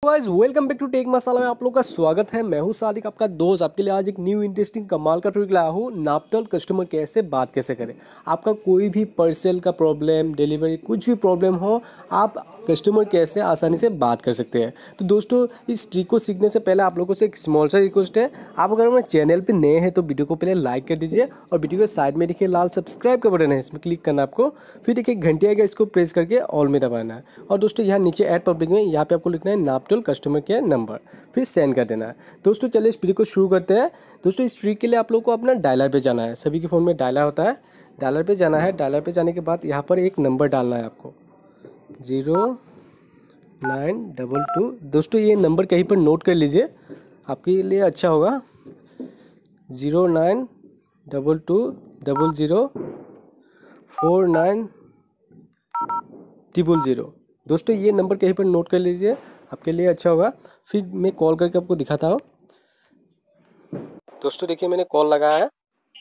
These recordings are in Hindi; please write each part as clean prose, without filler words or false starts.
Guys welcome back to Tech Masala में आप लोग का स्वागत है। मैं हूं सादिक, आपका दोस्त। आपके लिए आज एक न्यू इंटरेस्टिंग कमाल का टॉपिक लाया हूं। नापतोल कस्टमर केयर से बात कैसे करें। आपका कोई भी पार्सल का प्रॉब्लम, डिलीवरी कुछ भी प्रॉब्लम हो, आप कस्टमर केयर से आसानी से बात कर सकते हैं। तो दोस्तों, इस ट्रिक को सीखने से पहले आप लोगों से एक स्मॉल सा रिक्वेस्ट है। आप अगर हमारे चैनल पर नए हैं तो वीडियो को पहले लाइक कर दीजिए और वीडियो के साइड में देखिए लाल सब्सक्राइब का बटन है, इसमें क्लिक करना आपको। फिर देखिए घंटी आएगा, इसको प्रेस करके ऑल में दबाना है। और दोस्तों यहाँ नीचे ऐड पब्लिक में यहाँ पे आपको लिखना है नापतोल कस्टमर केयर नंबर, फिर सेंड कर देना है। दोस्तों चलिए इस वीडियो को शुरू करते हैं। दोस्तों इस ट्रिक के लिए आप लोग को अपना डायलर पे जाना है। सभी के फ़ोन में डायलर होता है। डायलर पे जाना है। डायलर पे जाने के बाद यहाँ पर एक नंबर डालना है आपको, 0922। दोस्तों ये नंबर कहीं पर नोट कर लीजिए, आपके लिए अच्छा होगा। 0922004900। दोस्तों ये नंबर कहीं पर नोट कर लीजिए, आपके लिए अच्छा होगा। फिर मैं कॉल करके आपको दिखाता हूँ। दोस्तों देखिए मैंने कॉल लगाया है।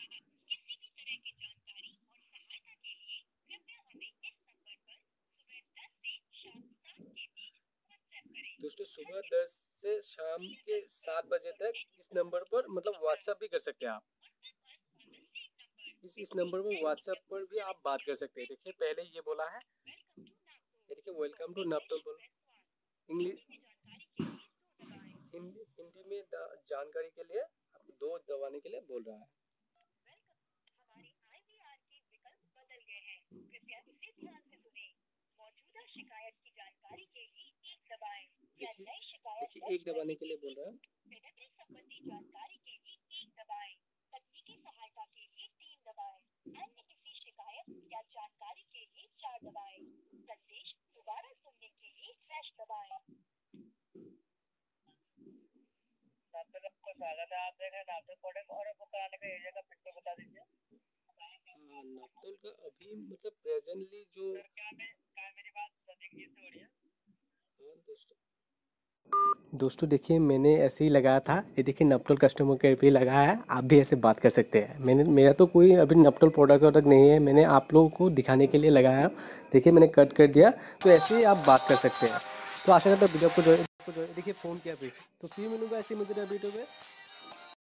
दोस्तों सुबह 10 से शाम के 7 बजे तक इस नंबर पर मतलब व्हाट्सएप भी कर सकते हैं आप। इस नंबर पर व्हाट्सएप पर भी आप बात कर सकते हैं। देखिए पहले ये बोला है, ये देखिए वेलकम टू नापतोल बोला। इंग्लिश हिंदी में जानकारी के लिए आपको 2 दबाने के लिए बोल रहा है। देखिए एक दबाने के लिए बोल रहा है। आपका स्वागत है। आप देख रहे हैं नापतोल प्रोडक्ट और बुक कराने का एरिया का पिन कोड बता दीजिए। नापतोल का अभी मतलब प्रेजेंटली जो क्या मेरी बात सदीक जी से हो रही है? दोस्तों देखिए मैंने ऐसे ही लगाया था। ये देखिए नापतोल कस्टमर केयर पे लगाया है। आप भी ऐसे बात कर सकते हैं। मेरा तो कोई अभी नापतोल प्रोडक्ट नहीं है, मैंने आप लोगों को दिखाने के लिए लगाया। देखिए मैंने कट कर दिया, तो ऐसे ही आप बात कर सकते हैं। तो आशा करता हूँ वीडियो को जो देखिए फ़ोन किया फिर तो फिर मिलूंगा ऐसे मुझे वीडियो में।